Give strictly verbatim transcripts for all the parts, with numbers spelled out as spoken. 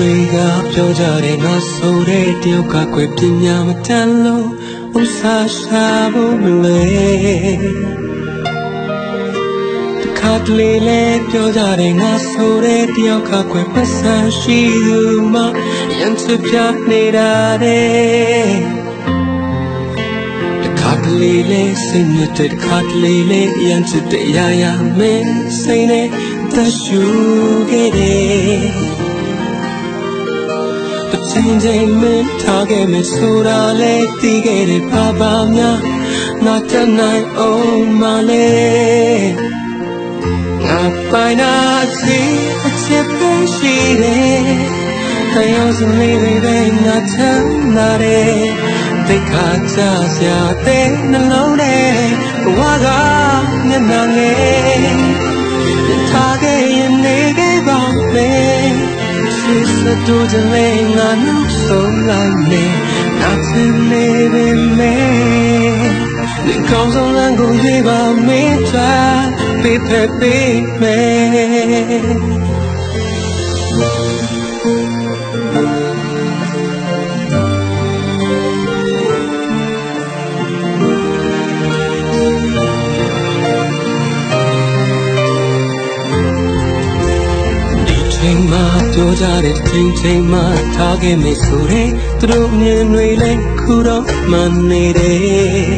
တွေကပြောကြတယ်ငါဆိုတဲ့တယောက်ကကွယ်ပညာမတတ်လို့ဥစားရှာဖို့မလဲတခါတလေလဲပြောကြတယ်ငါဆိုတဲ့တယောက်ကကွယ်ပတ်စံရှိသူမှရန်စပြနေတာတဲ့တခါတလေလဲစိတ်ညစ်တဲ့တခါတလေလဲရန်စတဲ့ရာရာမင်းစိတ်နဲ့တရှူခဲ့တယ်ချင်းချင်းမင်းထားခဲ့မယ်ဆိုတာလဲသိခဲ့တယ်ဘာဘာများငါတနိုင်အောင်မလဲငါပိုင်နာစီအချစ်ပဲရှိတယ်တရားစလေးတွေပဲငါချမ်းသာတယ်တိတ်ခါချစရာတဲ့နှလုံးထဲဘဝကမျက်နှာငယ်ထားခဲ့ရင်နေခဲ့ပါမယ်စတူးကြလေငါနှုတ်ဆုံးလိုက်နေငါချင်နေပေမဲ့ဒီကောင်းဆုံးလမ်းကိုရွေးပါမေးချာပေးဖက်ပေးမယ်ချိန်မှပြောကြတဲ့ချိန်ချိန်မှထားခဲ့မယ်ဆိုတဲ့သူတို့မြင်တွေလည်းခုတော့မှနေတယ်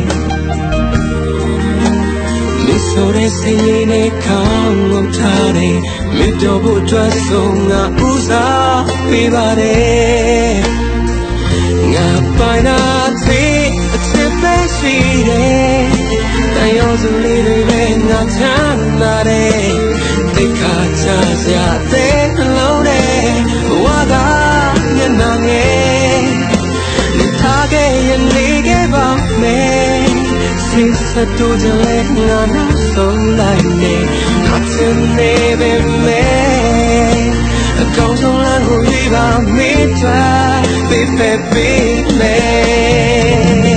မိဆိုတဲ့စိတ်ရင်းနဲ့ခေါင်းကိုထားတယ်မပြောဖို့အတွက်ဆုံးငါဥစားပေးပါတယ်ငါပိုင်နာသေးအချစ်ပဲရှိတယ်တရားစလေးတွေပဲငါချမ်းသာတယ်တိတ်ခါချစရာတဲ့နှလုံးထဲဘဝကမျက်နှာငယ်နေထားခဲ့ရင်နေခဲ့ပါမယ်စိတ်ဆက်တူးကြလဲငါနောက်ဆုံးလိုက်နေငါချင်နေပေမဲ့အကောင်းဆုံးလမ်းကိုရွေးပါမေးချာပေးဖက်ပေးမယ်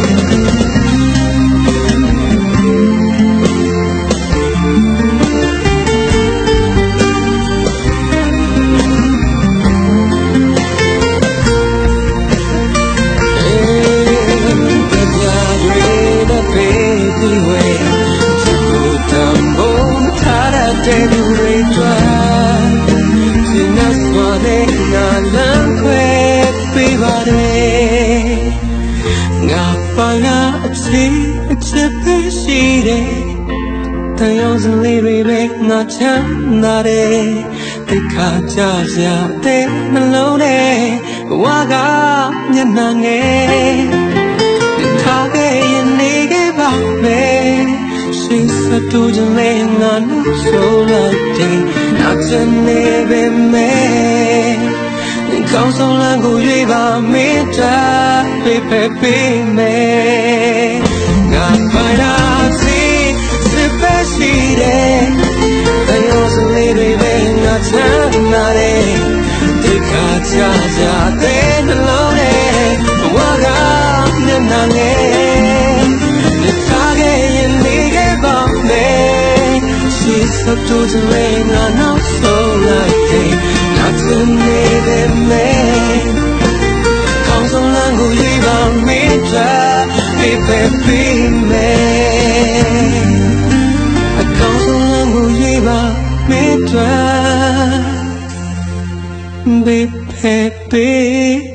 တဲ့လူတွေတွေ့ဒီနေ့ဆိုတဲ့ငါလမ်းခွဲပေးပါတယ်ငါပါလာအချစ်အချစ်ပဲရှိတယ်တရားစလေးတွေပဲငါချမ်းသာတယ်တိတ်ခါကြစရာတဲ့နှလုံးထဲဘဝကမျက်နှာငယ်ထားခဲ့ရင်နေခဲ့ပါမယ်စတူးကြလေငါနှုတ်ဆိုလိုက်တယ်နောက်ချင်နေပေမဲ့ကောင်းဆုံးလမ်းကိုရွေးပါမေးတာပေးဖက်ပေးမယ်ငါပိုင်တာစီစစ်ပဲရှိတယ်တရားစလေးတွေပဲငါချမ်းသာတယ်ဒီခါချကြတဲ့နှလုံးထဲဘဝကမျက်နှာငယ်ထားခဲ့ရင်နေခဲ့ပါမယ်ရှိစတူးကြလေငါနောက်ဆုံးလိုက်တယ်ငါချင်နေပေမဲ့ကောင်းဆုံးလမ်းကိုရွေးပါမေးချာပေးဖက်ပေးမယ်အကောင်းဆုံးလမ်းကိုရွေးပါမေးချာပေးဖက်ပေး